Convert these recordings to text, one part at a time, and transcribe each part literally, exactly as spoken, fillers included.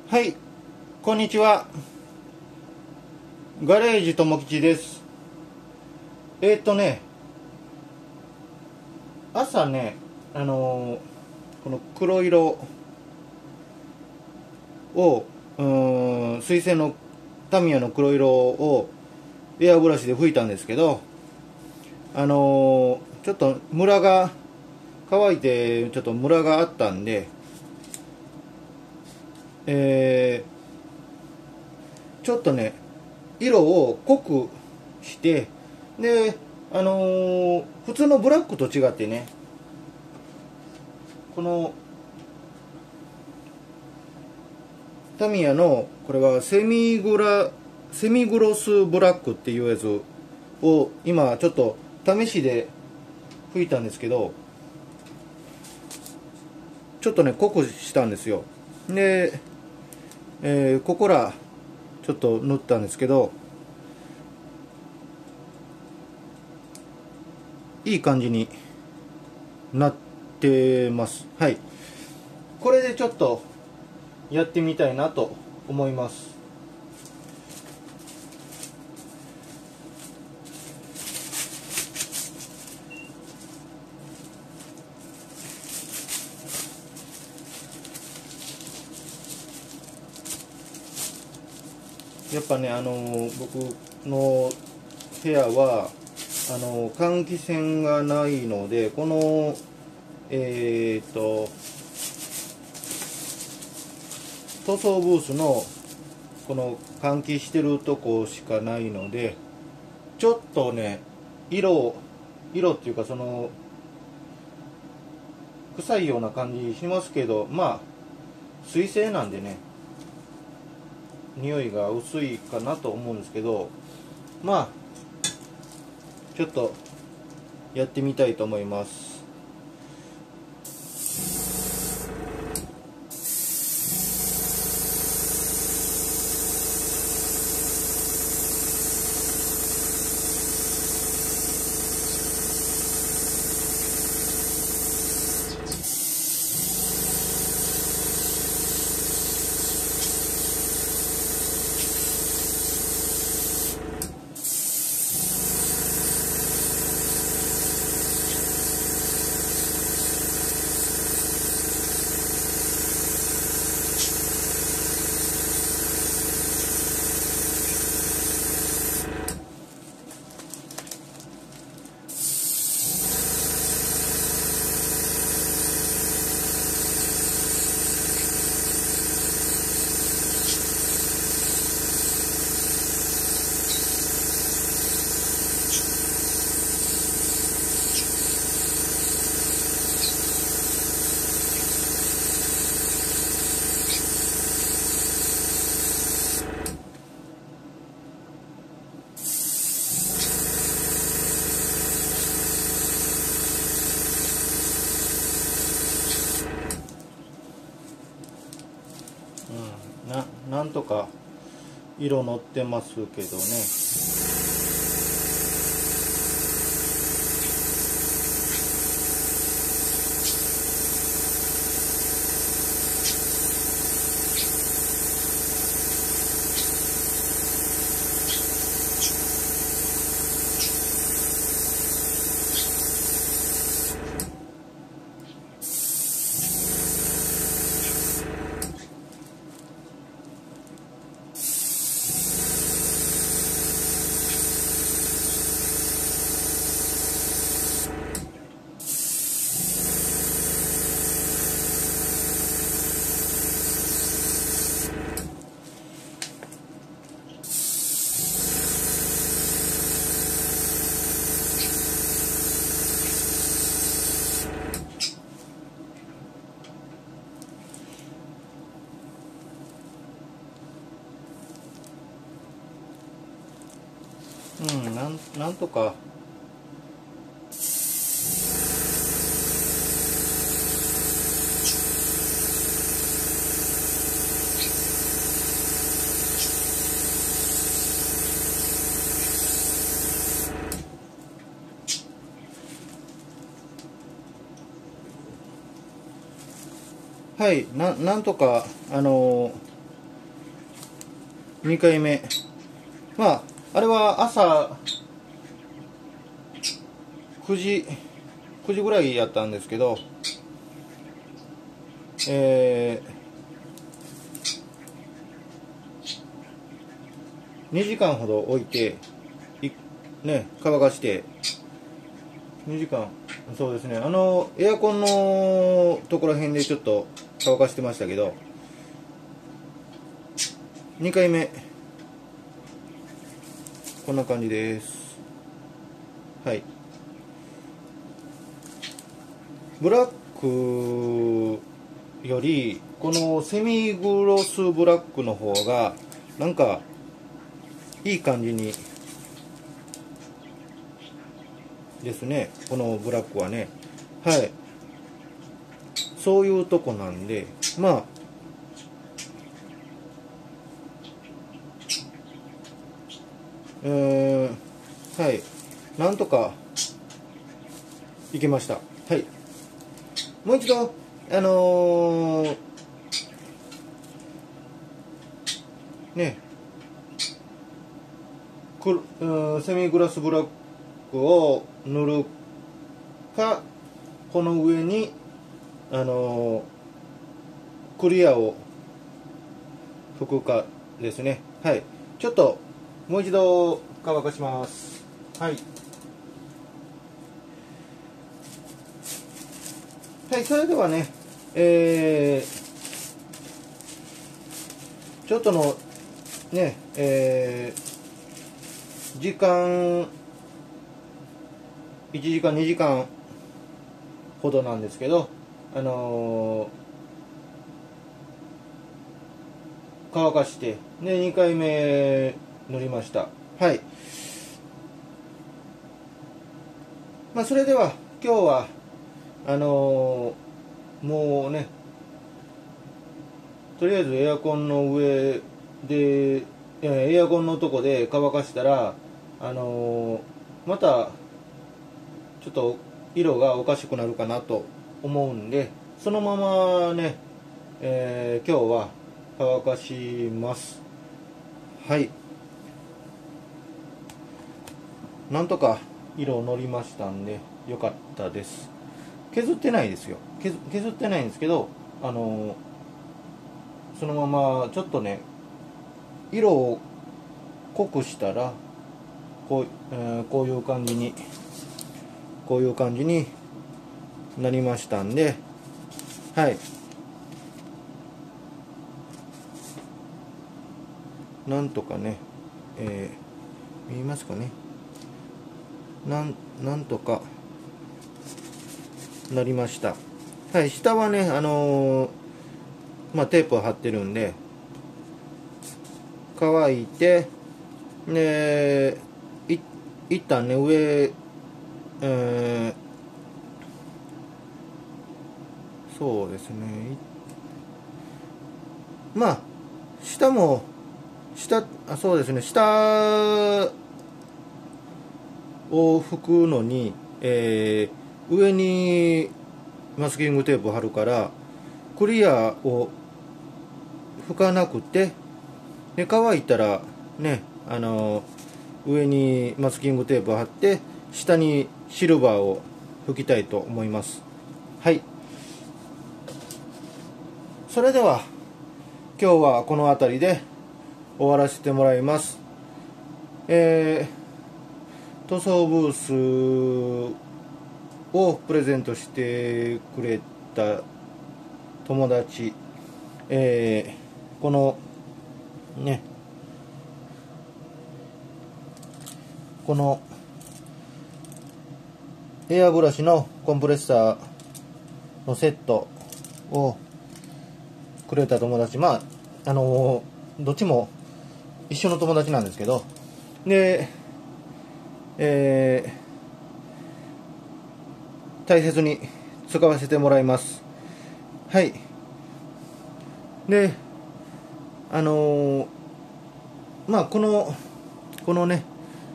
はい、こんにちは。ガレージともきちです。えーっとね、朝ね、あのーこの黒色を、うーん、水性のタミヤの黒色をエアブラシで拭いたんですけど、あのーちょっとムラが、乾いてちょっとムラがあったんで、えー、ちょっとね、色を濃くして、で、あのー普通のブラックと違ってね、このタミヤのこれはセミグラセミグロスブラックっていうやつを今ちょっと試しで吹いたんですけど、ちょっとね濃くしたんですよ。で、えーここらちょっと塗ったんですけど、いい感じになってます。はい、これでちょっとやってみたいなと思います。やっぱね、あのー僕の部屋はあの換気扇がないので、このえっ、と塗装ブースのこの換気してるとこしかないので、ちょっとね色色っていうか、その臭いような感じしますけど、まあ水性なんでね匂いが薄いかなと思うんですけど、まあちょっとやってみたいと思います。うん、ななんとか色のってますけどね。うん、なんなんとかはい、ななんとかあのにかいめ、まああれは朝くじくじぐらいやったんですけど、えー、にじかんほど置いていね乾かしてにじかん、そうですね、あのエアコンのところ辺でちょっと乾かしてましたけど、にかいめこんな感じです。はい、ブラックよりこのセミグロスブラックの方がなんかいい感じにですね、このブラックはね。はい、そういうとこなんで、まあうーん、はい、なんとかいけました。はい、もう一度あのー、ねくうんセミグラスブラックを塗るか、この上にあのー、クリアを拭くかですね。はい、ちょっともう一度乾かします。はい、はい、それではね、えー、ちょっとのね、えー、時間いちじかんにじかんほどなんですけど、あのー、乾かしてでにかいめ塗りました。はい、まあそれでは今日はあのー、もうね、とりあえずエアコンの上でエアコンのとこで乾かしたら、あのー、またちょっと色がおかしくなるかなと思うんで、そのままね、えー、今日は乾かします。はい、なんとか色をのりましたんでよかったです。削ってないですよ、 削, 削ってないんですけど、あのー、そのままちょっとね色を濃くしたらこう、えー、こういう感じにこういう感じになりましたんで、はい、なんとかね、えー、見えますかね、なんなんとかなりました。はい、下はね、あのー、まあテープを貼ってるんで乾いて、でい一旦ね上、えー、そうですね、まあ下も下あそうですね下を拭くのに、えー、上にマスキングテープを貼るからクリアを拭かなくて、で乾いたらね、あのー、上にマスキングテープを貼って下にシルバーを拭きたいと思います。はい、それでは今日はこの辺りで終わらせてもらいます。えー、塗装ブースをプレゼントしてくれた友達、えー、このねこのエアブラシのコンプレッサーのセットをくれた友達、まああのどっちも一緒の友達なんですけど、で、えー、大切に使わせてもらいます。はい、であのー、まあこのこのね、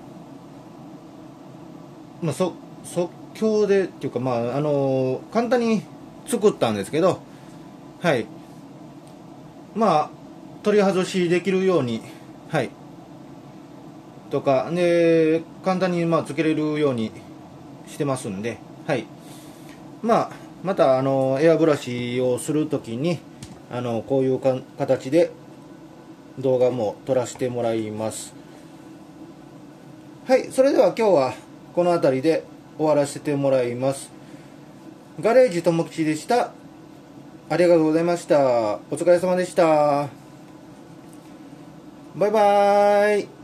まあ、そ即興でっていうか、まああのー、簡単に作ったんですけど、はい、まあ取り外しできるようにはい。とか、で、簡単にまあつけれるようにしてますんで、はい。まあ、また、あの、エアブラシをするときに、あの、こういうか形で動画も撮らせてもらいます。はい、それでは今日はこの辺りで終わらせてもらいます。ガレージともきちでした。ありがとうございました。お疲れ様でした。バイバーイ。